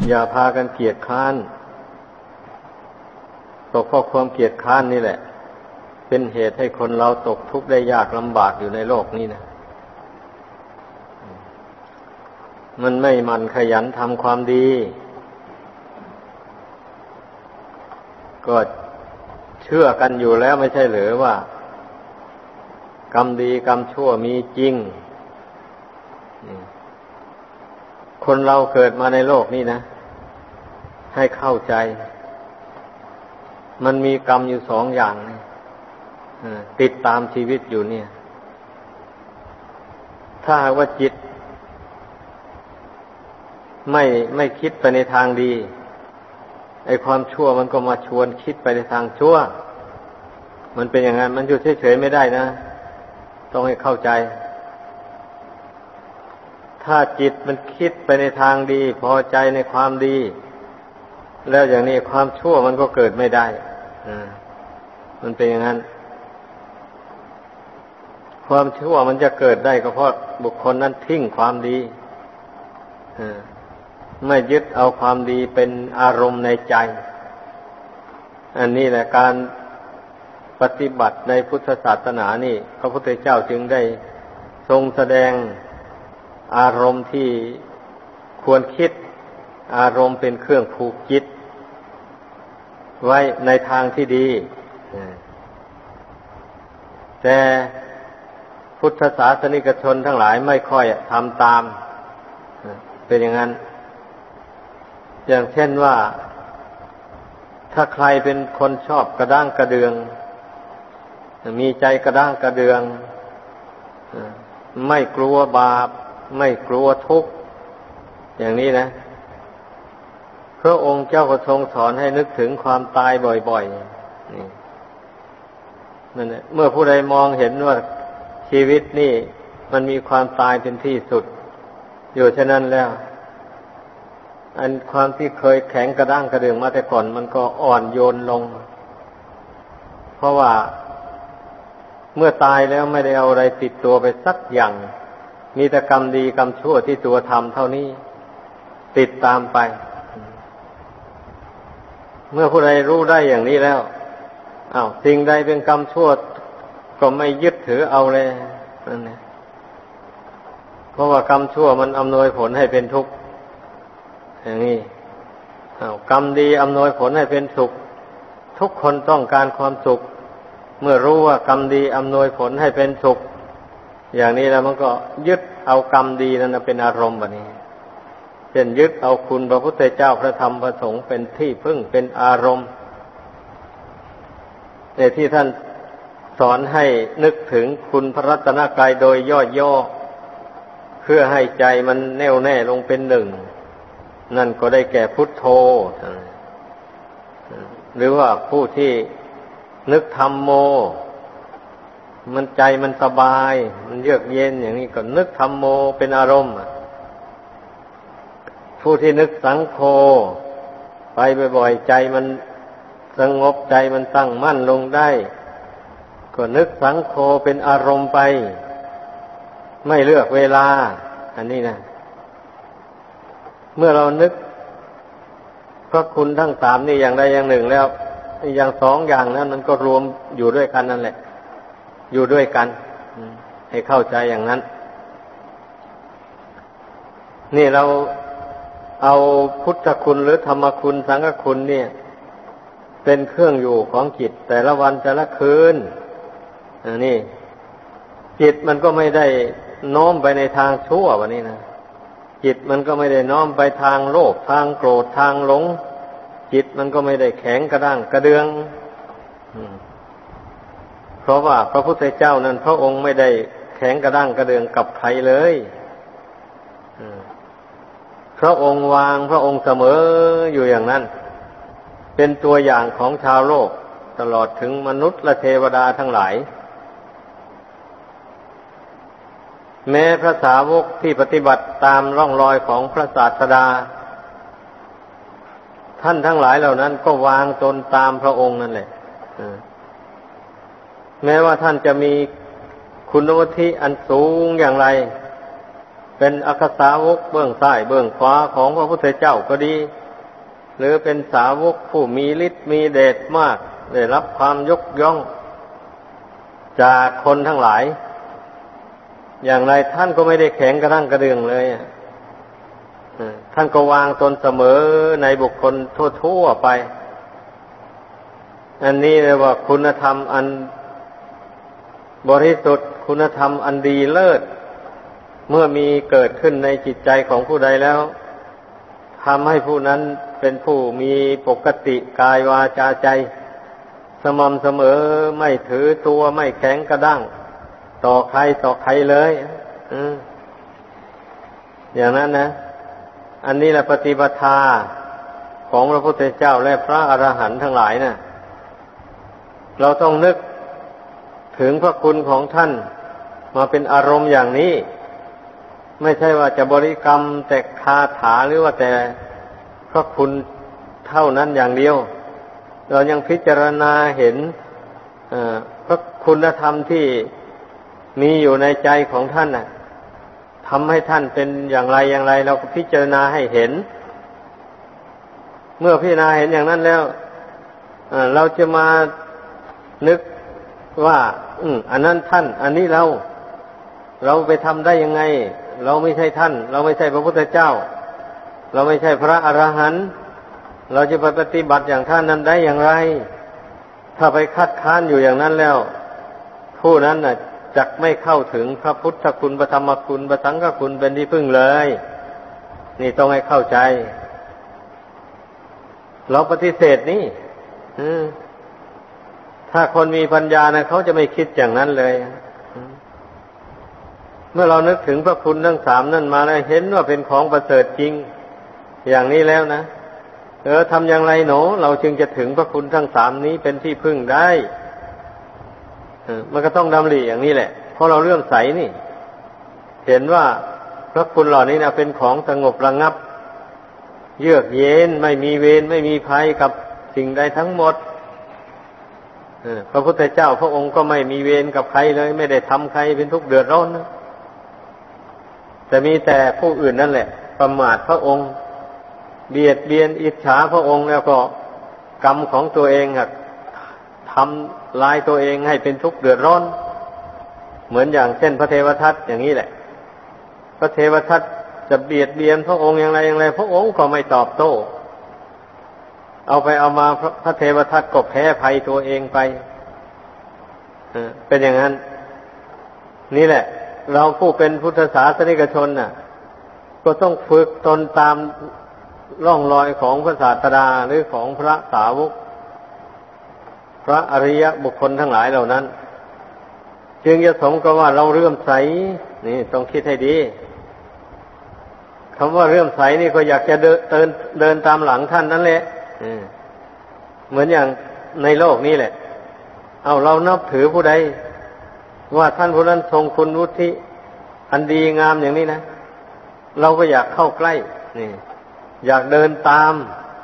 อย่าพากันเกียจคร้านตกเพราะความเกียจคร้านนี่แหละเป็นเหตุให้คนเราตกทุกข์ได้ยากลำบากอยู่ในโลกนี้นะมันไม่มันขยันทำความดีก็เชื่อกันอยู่แล้วไม่ใช่หรือว่ากรรมดีกรรมชั่วมีจริงคนเราเกิดมาในโลกนี้นะให้เข้าใจมันมีกรรมอยู่สองอย่างติดตามชีวิตอยู่เนี่ยถ้าหากว่าจิตไม่คิดไปในทางดีไอ้ความชั่วมันก็มาชวนคิดไปในทางชั่วมันเป็นอย่างนั้นมันอยู่เฉยๆไม่ได้นะต้องให้เข้าใจถ้าจิตมันคิดไปในทางดีพอใจในความดีแล้วอย่างนี้ความชั่วมันก็เกิดไม่ได้มันเป็นอย่างนั้นความชั่วมันจะเกิดได้ก็เพราะบุคคลนั้นทิ้งความดีไม่ยึดเอาความดีเป็นอารมณ์ในใจอันนี้แหละการปฏิบัติในพุทธศาสนานี่พระพุทธเจ้าจึงได้ทรงแสดงอารมณ์ที่ควรคิดอารมณ์เป็นเครื่องผูกจิตไว้ในทางที่ดีแต่พุทธศาสนิกชนทั้งหลายไม่ค่อยทำตามเป็นอย่างนั้นอย่างเช่นว่าถ้าใครเป็นคนชอบกระด้างกระเดืองมีใจกระด้างกระเดืองไม่กลัวบาปไม่กลัวทุกข์อย่างนี้นะพระองค์เจ้าก็ทรงสอนให้นึกถึงความตายบ่อยๆนี่นั่นแหละเมื่อผู้ใดมองเห็นว่าชีวิตนี่มันมีความตายเป็นที่สุดอยู่ฉะนั้นแล้วอันความที่เคยแข็งกระด้างกระเดืองมาแต่ก่อนมันก็อ่อนโยนลงเพราะว่าเมื่อตายแล้วไม่ได้เอาอะไรติดตัวไปสักอย่างมีแต่กรรมดีกรรมชั่วที่ตัวทำเท่านี้ติดตามไปเมื่อผู้ใดรู้ได้อย่างนี้แล้วสิ่งใดเป็นกรรมชั่วก็ไม่ยึดถือเอาเลยนั่นแหละเพราะว่ากรรมชั่วมันอำนวยผลให้เป็นทุกข์อย่างนี้กรรมดีอำนวยผลให้เป็นสุขทุกคนต้องการความสุขเมื่อรู้ว่ากรรมดีอำนวยผลให้เป็นสุขอย่างนี้แล้วมันก็ยึดเอากรรมดีนั้นเป็นอารมณ์แบบนี้เช่นยึดเอาคุณพระพุทธเจ้าพระธรรมพระสงฆ์เป็นที่พึ่งเป็นอารมณ์แต่ที่ท่านสอนให้นึกถึงคุณพระรัตนกรัยโดยย่อๆเพื่อให้ใจมันแน่วแน่ลงเป็นหนึ่งนั่นก็ได้แก่พุทโธหรือว่าผู้ที่นึกธัมโมมันใจมันสบายมันเยือกเย็นอย่างนี้ก็นึกธัมโมเป็นอารมณ์ผู้ที่นึกสังโฆไปบ่อยๆใจมันสงบใจมันตั้งมั่นลงได้ก็นึกสังโฆเป็นอารมณ์ไปไม่เลือกเวลาอันนี้นะเมื่อเรานึกพระคุณทั้งสามนี่อย่างใดอย่างหนึ่งแล้วอย่างสองอย่างนั้นมันก็รวมอยู่ด้วยกันนั่นแหละอยู่ด้วยกันให้เข้าใจอย่างนั้นนี่เราเอาพุทธคุณหรือธรรมคุณสังฆคุณเนี่ยเป็นเครื่องอยู่ของจิตแต่ละวันแต่ละคืนนี่จิตมันก็ไม่ได้โน้มไปในทางชั่ววะนี่นะจิตมันก็ไม่ได้น้อมไปทางโลภทางโกรธทางหลงจิตมันก็ไม่ได้แข็งกระด้างกระเดืองเพราะว่าพระพุทธเจ้านั้นพระองค์ไม่ได้แข็งกระด้างกระเดืองกับใครเลยพระองค์วางพระองค์เสมออยู่อย่างนั้นเป็นตัวอย่างของชาวโลกตลอดถึงมนุษย์และเทวดาทั้งหลายแม้พระสาวกที่ปฏิบัติตามร่องรอยของพระศาสดาท่านทั้งหลายเหล่านั้นก็วางตนตามพระองค์นั่นแหละแม้ว่าท่านจะมีคุณวุฒิอันสูงอย่างไรเป็นอัครสาวกเบื้องซ้ายเบื้องขวาของพระพุทธเจ้าก็ดีหรือเป็นสาวกผู้มีฤทธิ์มีเดชมากได้รับความยกย่องจากคนทั้งหลายอย่างไรท่านก็ไม่ได้แข็งกระด้างกระเดื่องเลยท่านก็วางตนเสมอในบุคคลทั่วๆไปอันนี้เรียกว่าคุณธรรมอันบริสุทธิ์คุณธรรมอันดีเลิศเมื่อมีเกิดขึ้นในจิตใจของผู้ใดแล้วทำให้ผู้นั้นเป็นผู้มีปกติกายวาจาใจสม่ำเสมอไม่ถือตัวไม่แข็งกระด้างต่อใครเลยอย่างนั้นนะอันนี้แหละปฏิปทาของพระพุทธเจ้าและพระอรหันต์ทั้งหลายนะเราต้องนึกถึงพระคุณของท่านมาเป็นอารมณ์อย่างนี้ไม่ใช่ว่าจะบริกรรมแต่คาถาหรือว่าแต่พระคุณเท่านั้นอย่างเดียวเรายังพิจารณาเห็นพระคุณธรรมที่มีอยู่ในใจของท่านน่ะทำให้ท่านเป็นอย่างไรเราก็พิจารณาให้เห็นเมื่อพิจารณาเห็นอย่างนั้นแล้วเราจะมานึกว่าอันนั้นท่านอันนี้เราไปทำได้ยังไงเราไม่ใช่ท่านเราไม่ใช่พระพุทธเจ้าเราไม่ใช่พระอรหันต์เราจะไปปฏิบัติอย่างท่านนั้นได้อย่างไรถ้าไปคัดค้านอยู่อย่างนั้นแล้วผู้นั้นน่ะจักไม่เข้าถึงพระพุทธคุณพระธรรมคุณพระสังฆคุณเป็นที่พึ่งเลยนี่ต้องให้เข้าใจเราปฏิเสธนี่ถ้าคนมีปัญญานะเขาจะไม่คิดอย่างนั้นเลยเมื่อเรานึกถึงพระคุณทั้งสามนั่นมาแล้วเห็นว่าเป็นของประเสริฐจริงอย่างนี้แล้วนะทำอย่างไรหนอเราจึงจะถึงพระคุณทั้งสามนี้เป็นที่พึ่งได้มันก็ต้องดำริอย่างนี้แหละเพราะเราเลื่อมใสนี่เห็นว่าพระคุณเหล่านี้นะเป็นของสงบระงับเยือกเย็นไม่มีเวรไม่มีภัยกับสิ่งใดทั้งหมดพระพุทธเจ้าพระองค์ก็ไม่มีเวรกับใครเลยไม่ได้ทำใครเป็นทุกข์เดือดร้อนนะแต่มีแต่ผู้อื่นนั่นแหละประมาทพระองค์เบียดเบียนอิจฉาพระองค์แล้วก็กรรมของตัวเองทำลายตัวเองให้เป็นทุกข์เดือดร้อนเหมือนอย่างเช่นพระเทวทัตอย่างนี้แหละพระเทวทัตจะเบียดเบียนพระองค์อย่างไรพระองค์ก็ไม่ตอบโต้เอาไปเอามาพระเทวทัตก็แพ้ภัยตัวเองไปเป็นอย่างนั้นนี่แหละเราผู้เป็นพุทธศาสนิกชนน่ะก็ต้องฝึกตนตามร่องรอยของพระศาสดาหรือของพระสาวกพระอริยบุคคลทั้งหลายเหล่านั้นจึงจะสมกับว่าเราเลื่อมใสนี่ต้องคิดให้ดีคำว่าเลื่อมใสนี่ก็อยากจะเดินตามหลังท่านนั่นแหละเหมือนอย่างในโลกนี้แหละเอาเรานับถือผู้ใดว่าท่านผู้นั้นทรงคุณวุฒิอันดีงามอย่างนี้นะเราก็อยากเข้าใกล้นี่อยากเดินตาม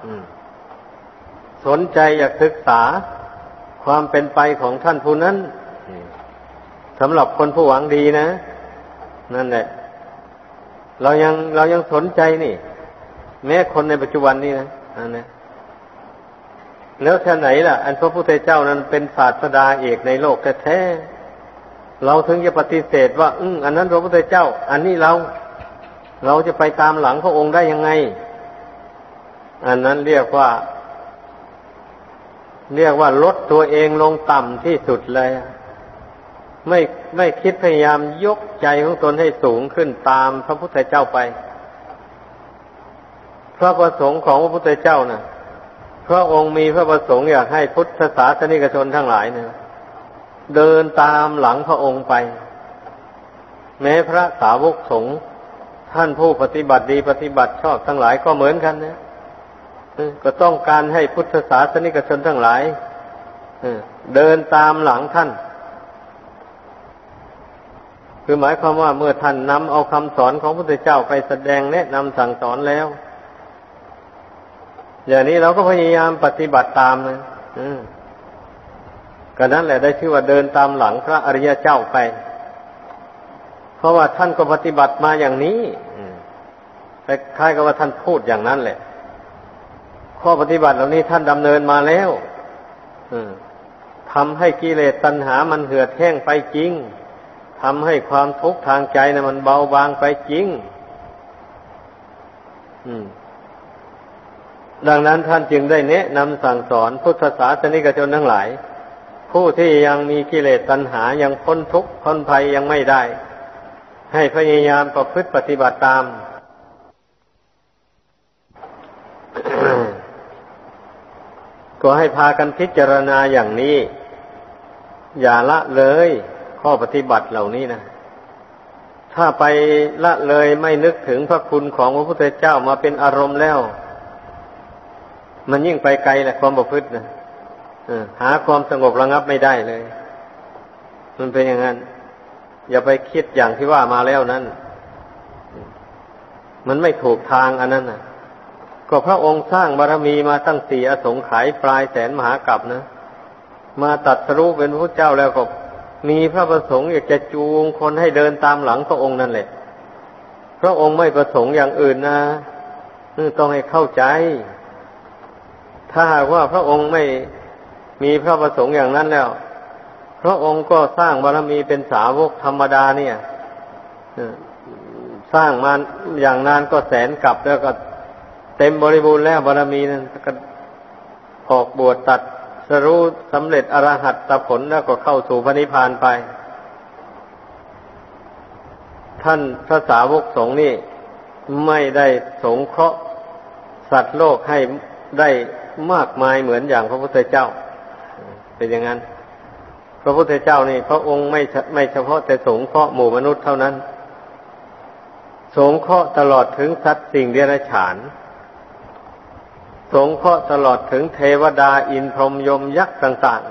สนใจอยากศึกษาความเป็นไปของท่านผู้นั้นสำหรับคนผู้หวังดีนะนั่นแหละเรายังสนใจนี่แม้คนในปัจจุบันนี้นะนั่นแหละแล้วท่านไหนล่ะอันพระพุทธเจ้านั้นเป็นศาสดาเอกในโลกแท้ๆเราถึงจะปฏิเสธว่าอันนั้นพระพุทธเจ้าอันนี้เราจะไปตามหลังพระองค์ได้ยังไงอันนั้นเรียกว่าลดตัวเองลงต่ำที่สุดเลยไม่คิดพยายามยกใจของตนให้สูงขึ้นตามพระพุทธเจ้าไปพระประสงค์ของพระพุทธเจ้าน่ะพระองค์มีพระประสงค์อยากให้พุทธศาสนิกชนทั้งหลายเนี่ยเดินตามหลังพระองค์ไปแม้พระสาวกสงฆ์ท่านผู้ปฏิบัติดีปฏิบัติชอบทั้งหลายก็เหมือนกันนะก็ต้องการให้พุทธศาสนิกชนทั้งหลายเดินตามหลังท่านคือหมายความว่าเมื่อท่านนำเอาคำสอนของพระพุทธเจ้าไปแสดงแนะนำสั่งสอนแล้วอย่างนี้เราก็พยายามปฏิบัติตามนะก็นั้นแหละได้ชื่อว่าเดินตามหลังพระอริยเจ้าไปเพราะราะว่าท่านก็ปฏิบัติมาอย่างนี้แต่คล้ายกับว่าท่านพูดอย่างนั้นแหละข้อปฏิบัติเหล่านี้ท่านดำเนินมาแล้วทำให้กิเลสตัณหามันเหือดแห้งไปจริงทำให้ความทุกข์ทางใจนะมันเบาบางไปจริงดังนั้นท่านจึงได้แนะนำสั่งสอนพุทธศาสนิกชนทั้งหลายผู้ที่ยังมีกิเลสตัณหายังพ้นทุกข์พ้นภัยยังไม่ได้ให้พยายามประพฤติปฏิบัติตาม ก็ให้พากันพิจารณาอย่างนี้อย่าละเลยข้อปฏิบัติเหล่านี้นะถ้าไปละเลยไม่นึกถึงพระคุณของพระพุทธเจ้ามาเป็นอารมณ์แล้วมันยิ่งไปไกลแหละความประพฤตินะหาความสงบระงับไม่ได้เลยมันเป็นอย่างนั้นอย่าไปคิดอย่างที่ว่ามาแล้วนั้นมันไม่ถูกทางอันนั้นนะก็พระองค์สร้างบารมีมาตั้ง4 อสงไขยปลายแสนมหากาพย์นะมาตรัสรู้เป็นพระพุทธเจ้าแล้วก็มีพระประสงค์อยากจะจูงคนให้เดินตามหลังพระองค์นั่นแหละพระองค์ไม่ประสงค์อย่างอื่นนะต้องให้เข้าใจถ้าหากว่าพระองค์ไม่มีพระประสงค์อย่างนั้นแล้วพระองค์ก็สร้างบารมีเป็นสาวกธรรมดาเนี่ยสร้างมาอย่างนานก็แสนกับแล้วก็เต็มบริบูรณ์แล้วบารมีนั้นก็ออกบวชตัดสรู้สำเร็จอรหัตผลแล้วก็เข้าสู่พระนิพพานไปท่านพระสาวกสงฆ์นี่ไม่ได้สงเคราะห์สัตว์โลกให้ได้มากมายเหมือนอย่างพระพุทธเจ้าเป็นอย่างนั้นพระพุทธเจ้านี่พระองค์ไม่เฉพาะแต่สงเคราะห์หมู่มนุษย์เท่านั้นสงเคราะห์ตลอดถึงสัตว์สิ่งเดรัจฉานสงเคราะห์ตลอดถึงเทวดาอินทร์พรหมยมยักษ์ต่าง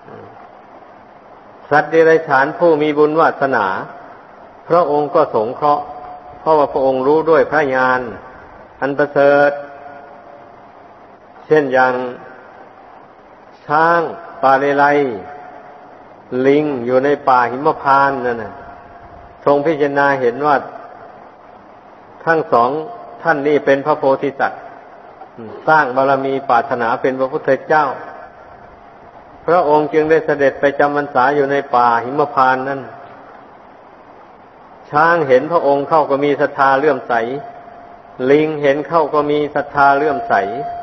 ๆสัตว์เดรัจฉานผู้มีบุญวาสนาพระองค์ก็สงเคราะห์เพราะว่าพระองค์รู้ด้วยพระญาณอันประเสริฐเช่นอย่างช้างป่าเลไลลิงอยู่ในป่าหิมพานต์นั่นน่ะทรงพิจารณาเห็นว่าทั้งสองท่านนี้เป็นพระโพธิสัตว์สร้างบารมีปรารถนาเป็นพระพุทธเจ้าพระองค์จึงได้เสด็จไปจำพรรษาอยู่ในป่าหิมพานต์นั้นช้างเห็นพระองค์เข้าก็มีศรัทธาเลื่อมใสลิงเห็นเข้าก็มีศรัทธาเลื่อมใส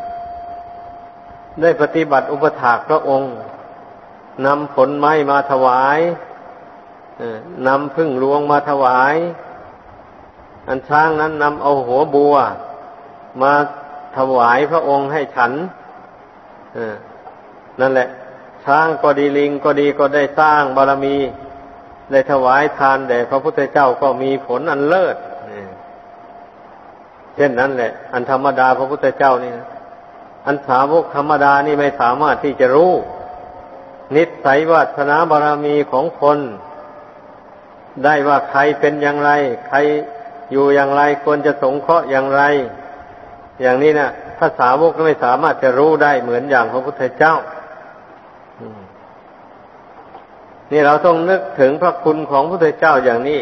ได้ปฏิบัติอุปถากพระองค์นำผลไม้มาถวายนำผึ้งหลวงมาถวายอันช้างนั้นนำเอาหัวบัวมาถวายพระองค์ให้ฉันนั่นแหละช้างก็ดีลิงก็ดีก็ได้สร้างบารมีได้ถวายทานแด่พระพุทธเจ้าก็มีผลอันเลิศเช่นนั้นแหละอันธรรมดาพระพุทธเจ้านี่นะอันสาวกธรรมดานี่ไม่สามารถที่จะรู้นิสัยวาสนาบารมีของคนได้ว่าใครเป็นอย่างไรใครอยู่อย่างไรควรจะสงเคราะห์อย่างไรอย่างนี้นะถ้าสาวกไม่สามารถจะรู้ได้เหมือนอย่างพระพุทธเจ้านี่เราต้องนึกถึงพระคุณของพระพุทธเจ้าอย่างนี้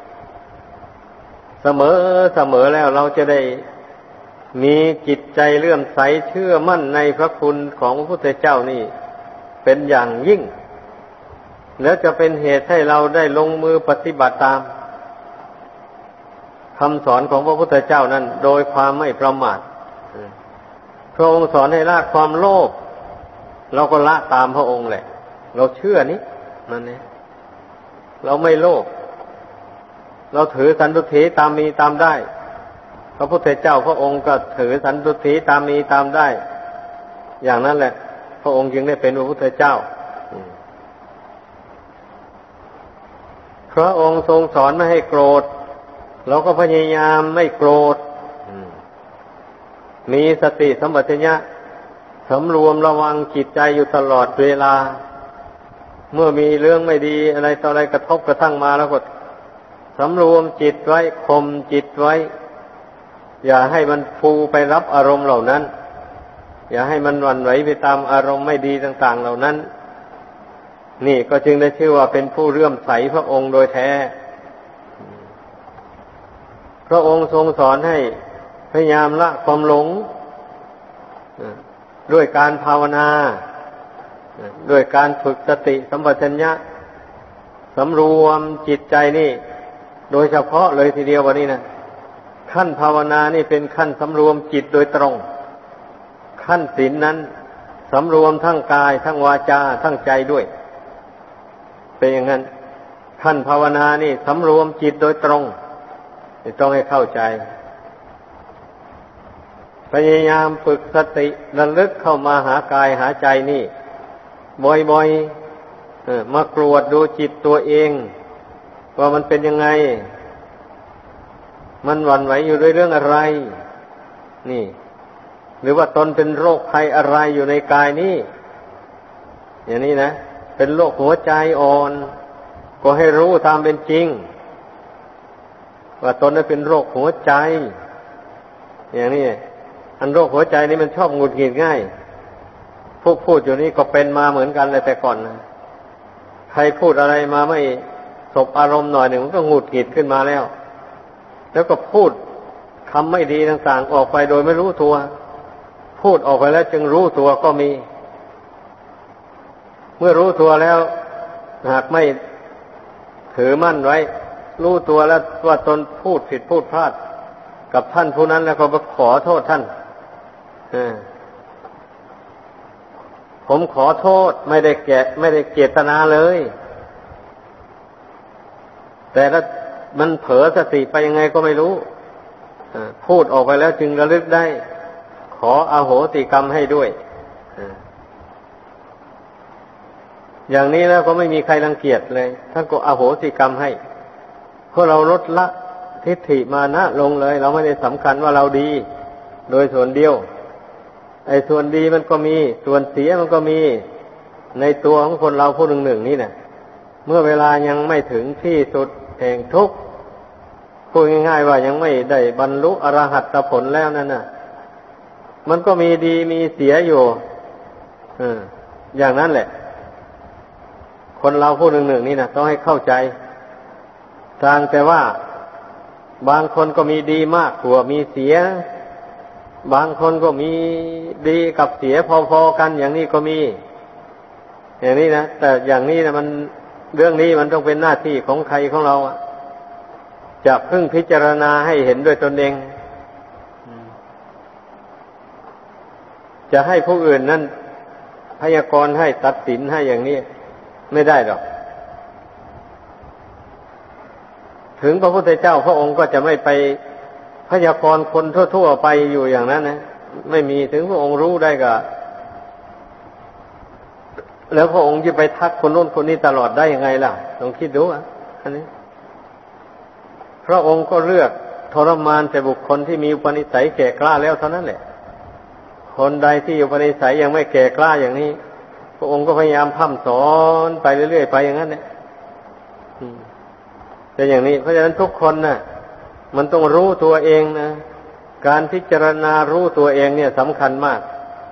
เสมอแล้วเราจะได้มีจิตใจเลื่อมใสเชื่อมั่นในพระคุณของพระพุทธเจ้านี่เป็นอย่างยิ่งแล้วจะเป็นเหตุให้เราได้ลงมือปฏิบัติตามคำสอนของพระพุทธเจ้านั้นโดยความไม่ประมาทพระองค์สอนให้ละความโลภเราก็ละตามพระองค์แหละเราเชื่อนี้นั่นเองเราไม่โลภเราถือสันตุถีตามมีตามได้พระพุทธเจ้าพระองค์ก็ถือสันตุถีตามมีตามได้อย่างนั้นแหละพระองค์จึงได้เป็นพระพุทธเจ้าพระองค์ทรงสอนไม่ให้โกรธเราก็พยายามไม่โกรธมีสติสัมปชัญญะสำรวมระวังจิตใจอยู่ตลอดเวลาเมื่อมีเรื่องไม่ดีอะไรต่ออะไรกระทบกระทั่งมาแล้วก็สำรวมจิตไว้ข่มจิตไว้อย่าให้มันฟูไปรับอารมณ์เหล่านั้นอย่าให้มันหวั่นไหวไปตามอารมณ์ไม่ดีต่างๆเหล่านั้นนี่ก็จึงได้ชื่อว่าเป็นผู้เลื่อมใสพระองค์โดยแท้พระองค์ทรงสอนให้พยายามละความหลงด้วยการภาวนาด้วยการฝึกสติสัมปชัญญะสำรวมจิตใจนี่โดยเฉพาะเลยทีเดียววันนี้นะขั้นภาวนานี่เป็นขั้นสำรวมจิตโดยตรงขั้นศีลนั้นสำรวมทั้งกายทั้งวาจาทั้งใจด้วยเป็นอย่างนั้นขั้นภาวนานี่สำรวมจิตโดยตรงต้องให้เข้าใจพยายามฝึกสติระลึกเข้ามาหากายหาใจนี่บ่อยๆมากรวดดูจิตตัวเองว่ามันเป็นยังไงมันหวั่นไหวอยู่ด้วยเรื่องอะไรนี่หรือว่าตนเป็นโรคภัยอะไรอยู่ในกายนี้อย่างนี้นะเป็นโรคหัวใจอ่อนก็ให้รู้ตามเป็นจริงว่าตนนั้นเป็นโรคหัวใจอย่างนี้อันโรคหัวใจนี่มันชอบหงุดหงิดง่ายพวกพูดอยู่นี่ก็เป็นมาเหมือนกันเลยแต่ก่อนนะใครพูดอะไรมาไม่สบอารมณ์หน่อยหนึ่งมันก็หงุดหงิดขึ้นมาแล้วก็พูดคำไม่ดีต่างๆออกไปโดยไม่รู้ตัวพูดออกไปแล้วจึงรู้ตัวก็มีเมื่อรู้ตัวแล้วหากไม่ถือมั่นไว้รู้ตัวแล้วว่าตนพูดผิดพูดพลาดกับท่านผู้นั้นแล้วก็ไปขอโทษท่านผมขอโทษไม่ได้เจตนาเลยแต่ละมันเผลอสติไปยังไงก็ไม่รู้พูดออกไปแล้วจึงระลึกได้ขออโหสิกรรมให้ด้วยอย่างนี้แล้วก็ไม่มีใครรังเกียจเลยท่านก็อโหสิกรรมให้เพราะเราลดละทิฏฐิมานะลงเลยเราไม่ได้สำคัญว่าเราดีโดยส่วนเดียวไอ้ส่วนดีมันก็มีส่วนเสียมันก็มีในตัวของคนเราผู้หนึ่งนี่นะเมื่อเวลายังไม่ถึงที่สุดแห่งทุกข์พูดง่ายๆว่ายังไม่ได้บรรลุอรหัตผลแล้วนั่นน่ะมันก็มีดีมีเสียอยู่อย่างนั้นแหละคนเราผู้หนึ่งนี่นะต้องให้เข้าใจต่างแต่ว่าบางคนก็มีดีมากกว่ามีเสียบางคนก็มีดีกับเสียพอๆกันอย่างนี้ก็มีอย่างนี้นะแต่อย่างนี้นะมันเรื่องนี้มันต้องเป็นหน้าที่ของใครของเราจะพึ่งพิจารณาให้เห็นด้วยตนเองจะให้ผู้อื่นนั้นพยากรณ์ให้ตัดสินให้อย่างนี้ไม่ได้หรอกถึงพระพุทธเจ้าพระองค์ก็จะไม่ไปพยากรณ์คนทั่วๆไปอยู่อย่างนั้นนะไม่มีถึงพระองค์รู้ได้ก็แล้วพระองค์จะไปทักคนโน้นคนนี้ตลอดได้ยังไงล่ะลองคิดดูอันนี้พระองค์ก็เลือกทรมานแต่บุคคลที่มีอุปนิสัยแก่กล้าแล้วเท่านั้นแหละคนใดที่อุปนิสัยยังไม่แก่กล้าอย่างนี้พระองค์ก็พยายามพร่ำสอนไปเรื่อยๆไปอย่างนั้นเนี่ยเป็นอย่างนี้เพราะฉะนั้นทุกคนน่ะมันต้องรู้ตัวเองนะการพิจารณารู้ตัวเองเนี่ยสำคัญมาก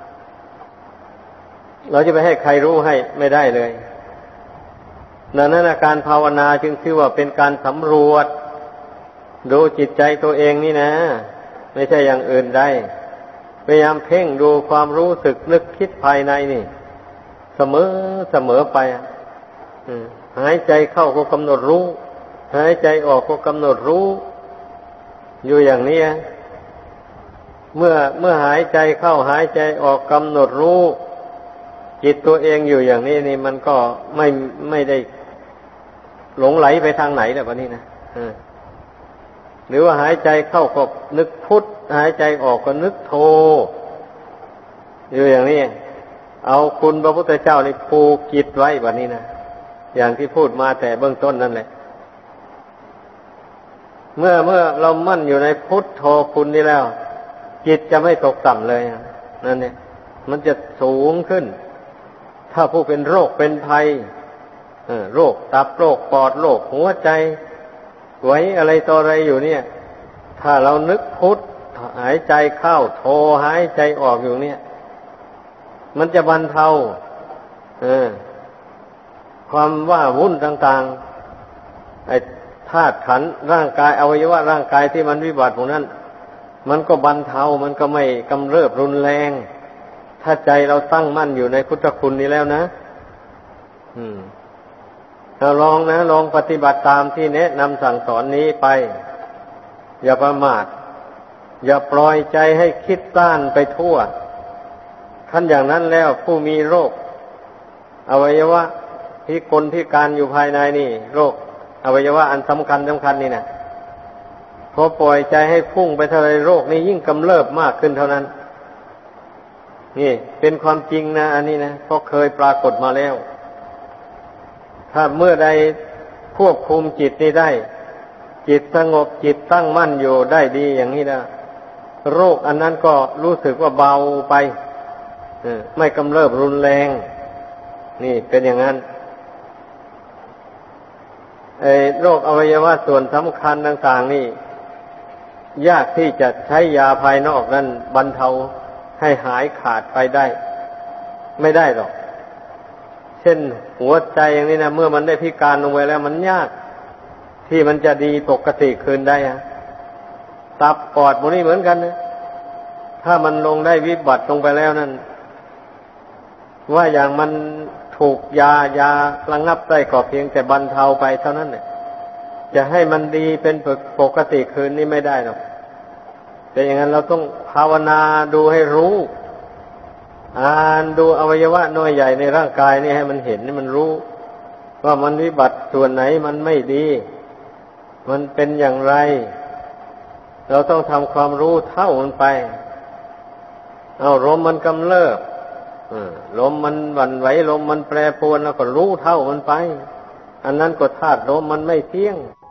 เราจะไปให้ใครรู้ให้ไม่ได้เลยดังนั้นการภาวนาจึงชื่อว่าเป็นการสำรวจดูจิตใจตัวเองนี่นะไม่ใช่อย่างอื่นได้พยายามเพ่งดูความรู้สึกนึกคิดภายในนี่เสมอไปหายใจเข้าก็กำหนดรู้หายใจออกก็กำหนดรู้อยู่อย่างนี้เมื่อหายใจเข้าหายใจออกกำหนดรู้จิตตัวเองอยู่อย่างนี้นี่มันก็ไม่ได้หลงไหลไปทางไหนแบบนี้นะหรือว่าหายใจเข้าก็นึกพุทธหายใจออกก็นึกโธอยู่อย่างนี้เอาคุณพระพุทธเจ้านี่ผูกจิตไว้แบบนี้นะอย่างที่พูดมาแต่เบื้องต้นนั่นแหละเมื่อเรามั่นอยู่ในพุทธโธคุณนี่แล้วจิตจะไม่ตกต่ำเลยนั่นเนี่ยมันจะสูงขึ้นถ้าผู้เป็นโรคเป็นภัยโรคตับโรคปอดโรคหัวใจไว้อะไรต่ออะไรอยู่เนี่ยถ้าเรานึกพุทธหายใจเข้าโธหายใจออกอยู่เนี่ยมันจะบรรเทาความว่าวุ่นต่างๆไอ้ธาตุขันธ์ร่างกายอวัยวะร่างกายที่มันวิบัติพวกนั้นมันก็บรรเทามันก็ไม่กำเริบรุนแรงถ้าใจเราตั้งมั่นอยู่ในพุทธคุณนี้แล้วนะเราลองนะลองปฏิบัติตามที่แนะนำสั่งสอนนี้ไปอย่าประมาทอย่าปล่อยใจให้คิดต้านไปทั่วขั้นอย่างนั้นแล้วผู้มีโรคอวัยวะพิกลพิการอยู่ภายในนี่โรคอวัยวะอันสำคัญนี่นะพอปล่อยใจให้พุ่งไปเท่าไรโรคนี้ยิ่งกำเริบมากขึ้นเท่านั้นนี่เป็นความจริงนะอันนี้นะเพราะเคยปรากฏมาแล้วถ้าเมื่อใดควบคุมจิตนี้ได้จิตสงบจิตตั้งมั่นอยู่ได้ดีอย่างนี้นะโรคอันนั้นก็รู้สึกว่าเบาไปไม่กำเริบรุนแรงนี่เป็นอย่างนั้นโรคอวัยวะส่วนสำคัญต่างๆนี่ยากที่จะใช้ยาภายนอกนั้นบรรเทาให้หายขาดไปได้ไม่ได้หรอกเช่นหัวใจอย่างนี้นะเมื่อมันได้พิการลงไปแล้วมันยากที่มันจะดีปกติคืนได้ตับปอดพวกนี้เหมือนกันนะถ้ามันลงได้วิบัติลงไปแล้วนั่นว่าอย่างมันถูกยาระงับได้ก็เพียงแต่บรรเทาไปเท่านั้นเนี่ยจะให้มันดีเป็นปกติคืนนี้ไม่ได้หรอกแต่อย่างนั้นเราต้องภาวนาดูให้รู้อ่านดูอวัยวะน้อยใหญ่ในร่างกายนี่ให้มันเห็นให้มันรู้ว่ามันวิบัติส่วนไหนมันไม่ดีมันเป็นอย่างไรเราต้องทำความรู้เท่ามันไปลมมันกำเริบลมมันหวั่นไหวลมมันแปรปรวนแล้วก็รู้เท่ามันไปอันนั้นก็ธาตุลมมันไม่เที่ยง